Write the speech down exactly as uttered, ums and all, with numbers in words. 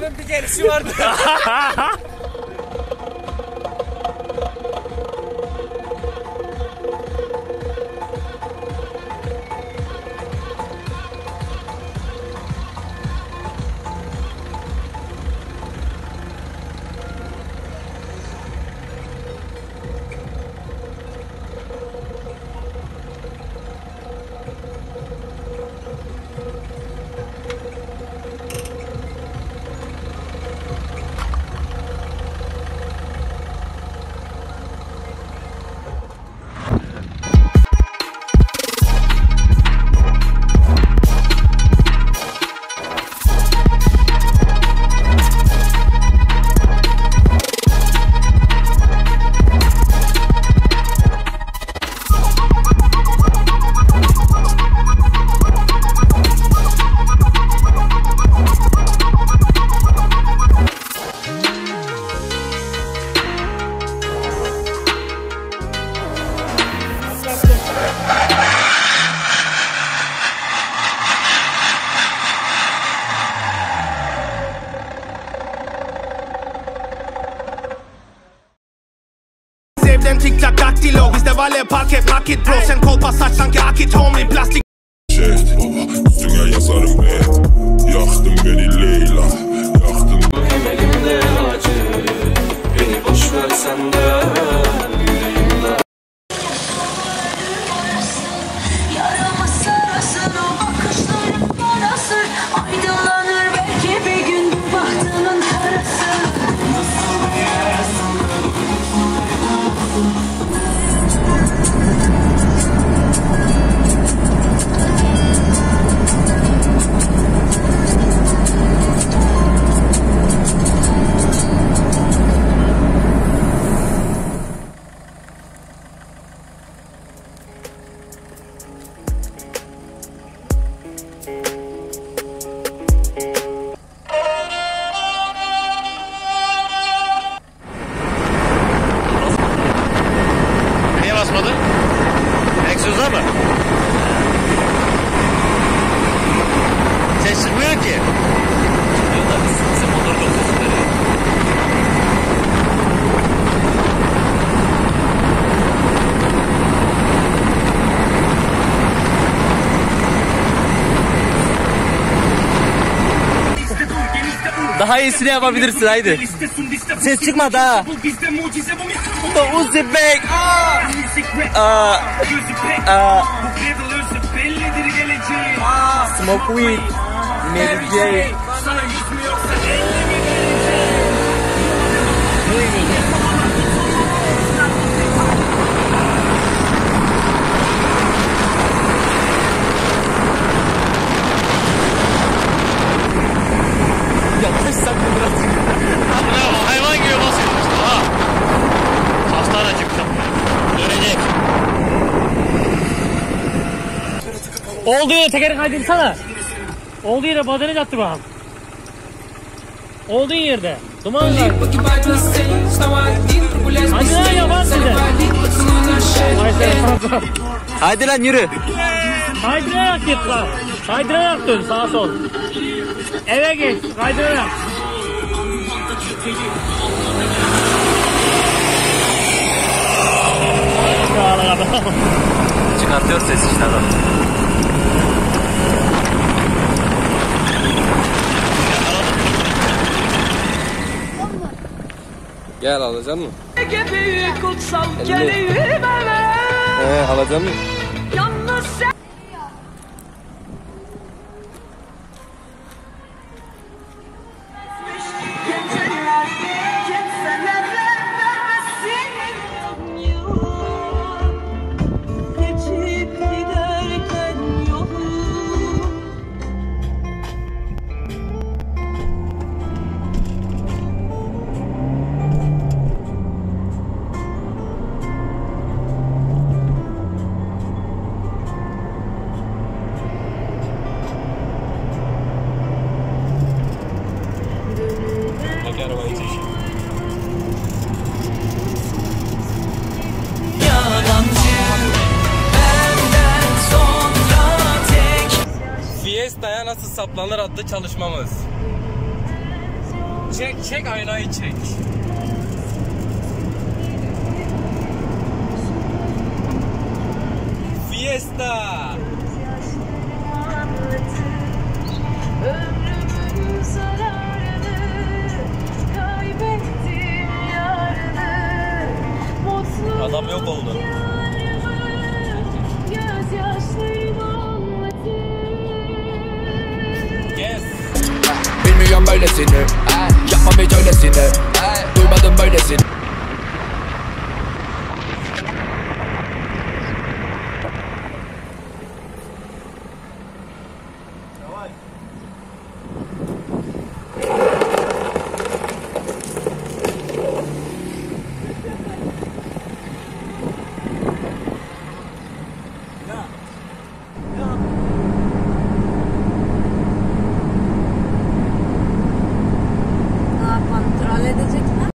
Adamın bir gelişi vardı. Tik-tak daktilo bizde vale park et nakit bro. Sen kolpa saç sanki akit homie plastik. Şehit baba üstüne yazarım et. Yaktın beni Leyla. Yaktın. Emelimde acı. Beni boş versen de yüreğimde. Yarama sarasın o bakışların bana sır. Aydınlanır belki bir gün bu bahtının karası. Nasıl bir yersin? Niye basmadın? Egzoza mı? Ses çıkmıyor ki. Çıkmıyor da biz motor dokuyorsun. Daha iyisini yapabilirsin haydi. Ses çıkmadı ha. Uzbek. Aa. Aa. Smoke weed. Meditate. Yapışsak mı biraz? Abi hayvan gibi basıyor işte ha. Hastane çıktım. Dönecek. Olduğu yere tekeri kaydırsana. Olduğu yere badene attı bakalım. Olduğun yerde. Duman var. Hadi lan yapan size. Haydi lan yürü. Kaydırarak git lan. Kaydırarak dön sağa sol. Eve geç. Kaydırarak. Çıkartıyor ses işte adam. Gel alacak mısın? Büyük kutsal geleyim eve. He alacak mısın? Yalnız sen. Fiesta'ya nasıl saplanır adlı çalışmamız. Çek çek aynayı çek. Fiesta. Ömrümün zararını, kaybettim yarını, mutlu Adam yok oldu. gözyaşlarımı anlatır. Yes. Bilmiyorum böylesini, yapmam hiç öylesini, duymadım böylesini.